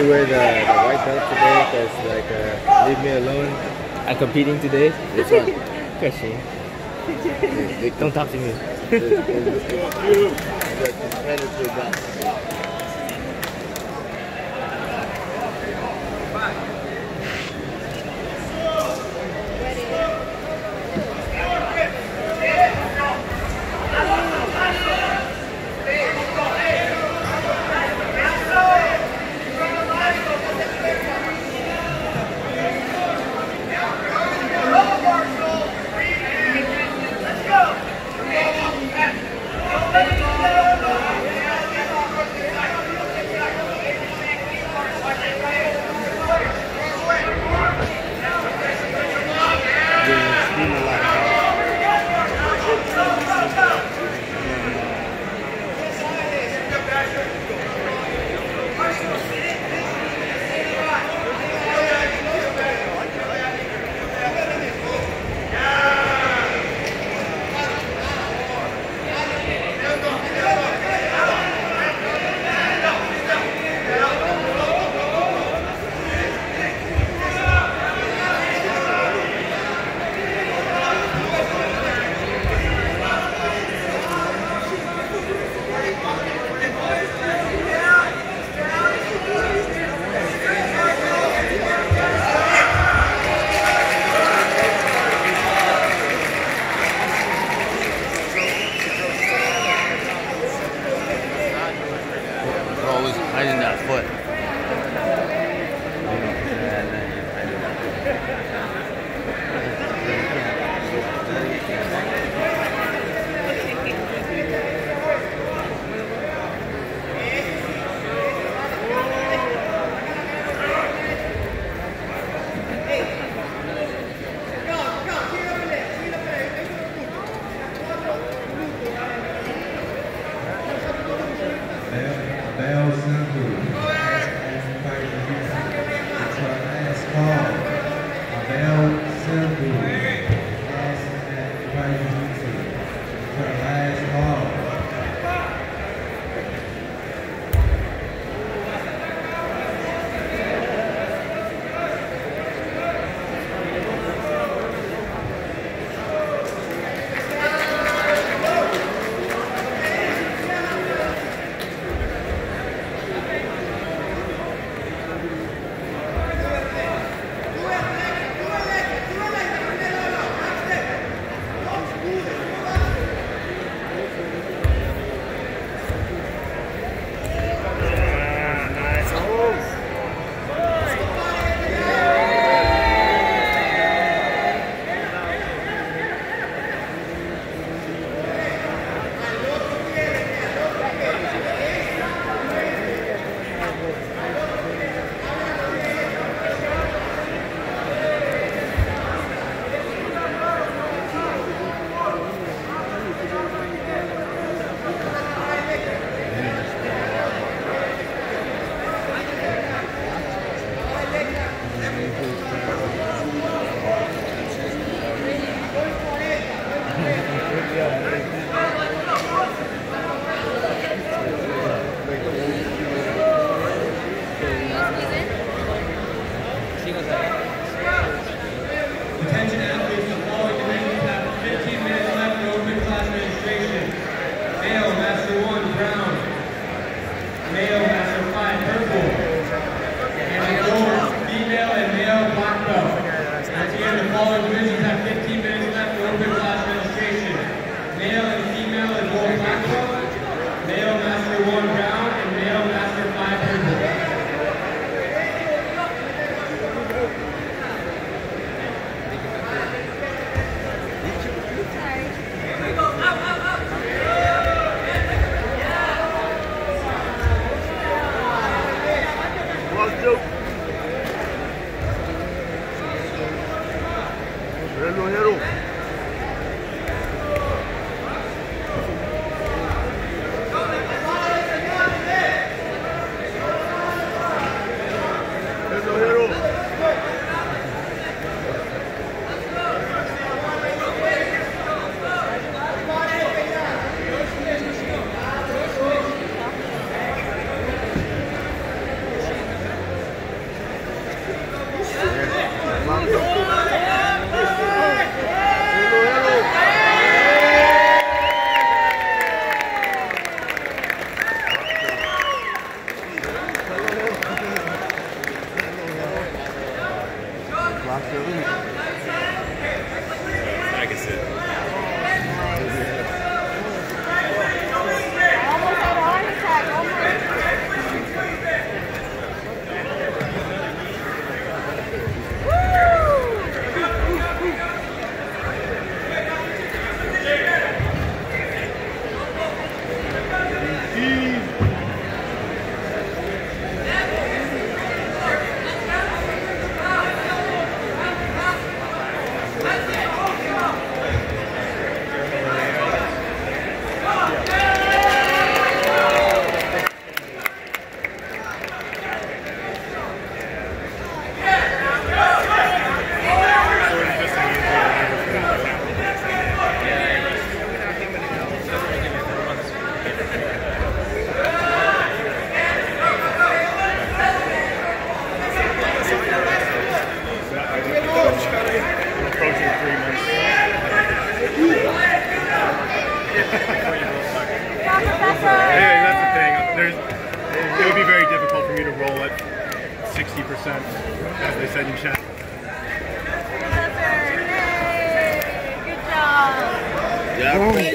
only wear the white belt today because like leave me alone. I'm competing today. This one. Don't talk to me. Hiding that foot. Attention athletes, the following divisions have 15 minutes left for open class registration. Male, Master 1, brown. Male, Master 5, purple. And gold, female and male, black belt. At the end, the following divisions have 15 minutes left for open class registration. Male and female and gold, black belt. Male, Master 1, brown. And male, Master 5, purple. practice it. Almost had a heart attack. Almost. It would be very difficult for me to roll at 60%, as they said in chat. Good job. Yeah.